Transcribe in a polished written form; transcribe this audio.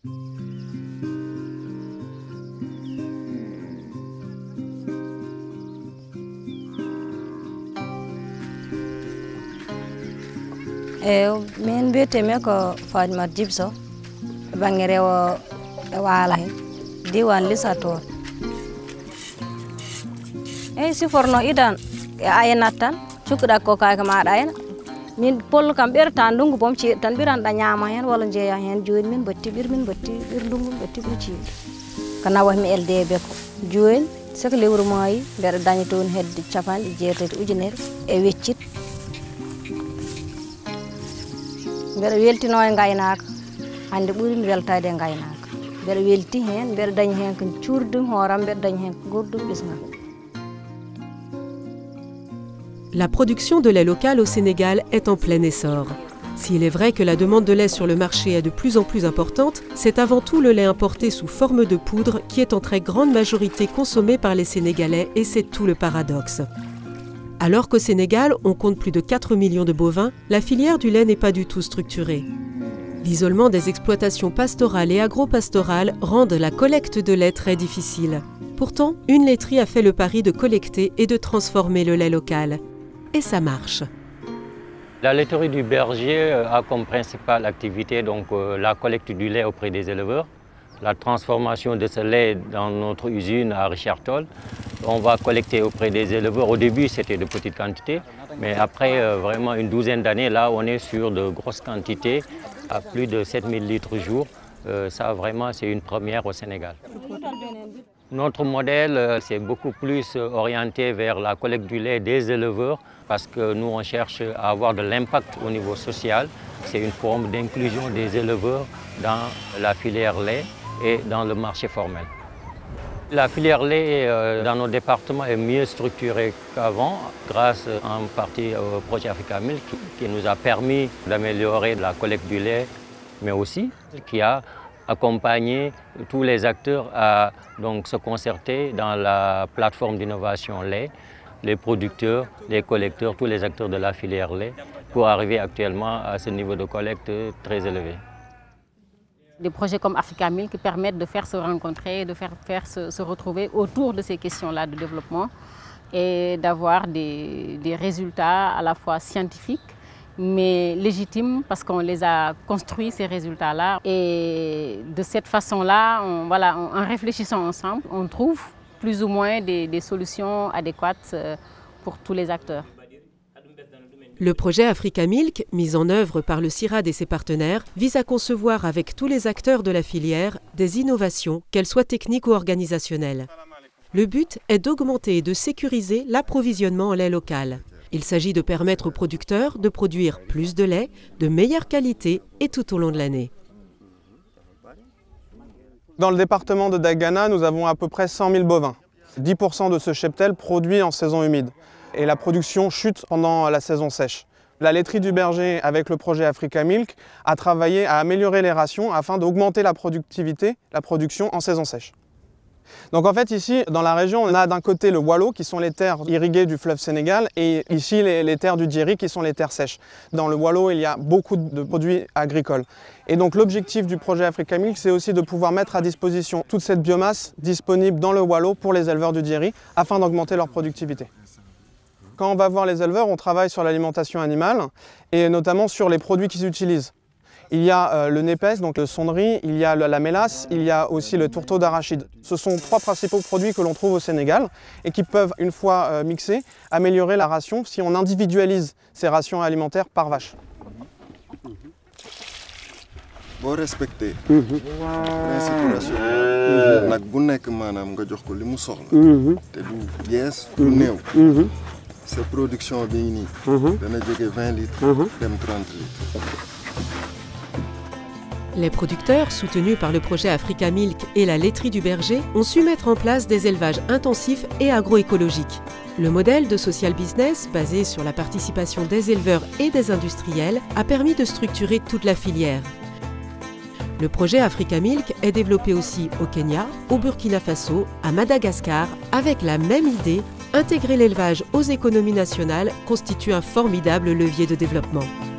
min mbiyetemi ko Fatimata Djiby Sow banggue rewo e waala he diwan Lissator eyyi siforno idan e aynat tan cukkuɗa ko kake maɗa ayna min pollo kam ɓerta ndungu boom ceeɗu tan ɓiranɗa ñaama hen walla jeeya hen joni min batti ɓir ndungu batti ɓir ceeɗu ko nawatmi LDB ko joni soko lewru maayi mbeɗa daña toon hedde 60.000 e weccit mbeɗa weltino e gaynaka hande ɓuurimi weltade e gaynaka mbeɗa welti hen mbeɗa dañi hen ko cuurdum hooram mbeɗa dañi hen ko gurdum ɓisgam. La production de lait local au Sénégal est en plein essor. S'il est vrai que la demande de lait sur le marché est de plus en plus importante, c'est avant tout le lait importé sous forme de poudre qui est en très grande majorité consommé par les Sénégalais et c'est tout le paradoxe. Alors qu'au Sénégal, on compte plus de 4 millions de bovins, la filière du lait n'est pas du tout structurée. L'isolement des exploitations pastorales et agro-pastorales rendent la collecte de lait très difficile. Pourtant, une laiterie a fait le pari de collecter et de transformer le lait local. Et ça marche. La laiterie du Berger a comme principale activité la collecte du lait auprès des éleveurs, la transformation de ce lait dans notre usine à Richard Toll. On va collecter auprès des éleveurs. Au début, c'était de petites quantités, mais après vraiment une douzaine d'années, là, on est sur de grosses quantités, à plus de 7000 litres jour. Ça, vraiment, c'est une première au Sénégal. Notre modèle, c'est beaucoup plus orienté vers la collecte du lait des éleveurs parce que nous, on cherche à avoir de l'impact au niveau social. C'est une forme d'inclusion des éleveurs dans la filière lait et dans le marché formel. La filière lait dans nos départements est mieux structurée qu'avant grâce en partie au projet Africa Milk qui nous a permis d'améliorer la collecte du lait, mais aussi qui a accompagné tous les acteurs à se concerter dans la plateforme d'innovation lait, les producteurs, les collecteurs, tous les acteurs de la filière lait pour arriver actuellement à ce niveau de collecte très élevé. Des projets comme Africa Milk qui permettent de faire se rencontrer, de faire se retrouver autour de ces questions-là de développement et d'avoir des résultats à la fois scientifiques mais légitimes parce qu'on les a construits ces résultats-là. Et de cette façon-là, en réfléchissant ensemble, on trouve plus ou moins des solutions adéquates pour tous les acteurs. Le projet Africa Milk, mis en œuvre par le CIRAD et ses partenaires, vise à concevoir avec tous les acteurs de la filière des innovations, qu'elles soient techniques ou organisationnelles. Le but est d'augmenter et de sécuriser l'approvisionnement en lait local. Il s'agit de permettre aux producteurs de produire plus de lait, de meilleure qualité et tout au long de l'année. Dans le département de Dagana, nous avons à peu près 100 000 bovins. 10% de ce cheptel produit en saison humide. Et la production chute pendant la saison sèche. La laiterie du Berger, avec le projet Africa Milk, a travaillé à améliorer les rations afin d'augmenter la productivité, la production en saison sèche. Donc en fait ici, dans la région, on a d'un côté le Waalo qui sont les terres irriguées du fleuve Sénégal et ici les terres du Djeri qui sont les terres sèches. Dans le Waalo, il y a beaucoup de produits agricoles. Et donc l'objectif du projet Africa Milk, c'est aussi de pouvoir mettre à disposition toute cette biomasse disponible dans le Waalo pour les éleveurs du Djeri afin d'augmenter leur productivité. Quand on va voir les éleveurs, on travaille sur l'alimentation animale et notamment sur les produits qu'ils utilisent. Il y a le népès, donc le sonnerie, il y a la mélasse, il y a aussi le tourteau d'arachide. Ce sont 3 principaux produits que l'on trouve au Sénégal et qui peuvent, une fois mixés, améliorer la ration si on individualise ces rations alimentaires par vache. Boo respecté principe ration nag bu nekk maanaam nga jox ko li mu soxla te du yees du néew sa production bi nii dana jóge 20 litres dem 30 litres. Les producteurs, soutenus par le projet Africa Milk et la laiterie du Berger, ont su mettre en place des élevages intensifs et agroécologiques. Le modèle de social business, basé sur la participation des éleveurs et des industriels, a permis de structurer toute la filière. Le projet Africa Milk est développé aussi au Kenya, au Burkina Faso, à Madagascar, avec la même idée, intégrer l'élevage aux économies nationales constitue un formidable levier de développement.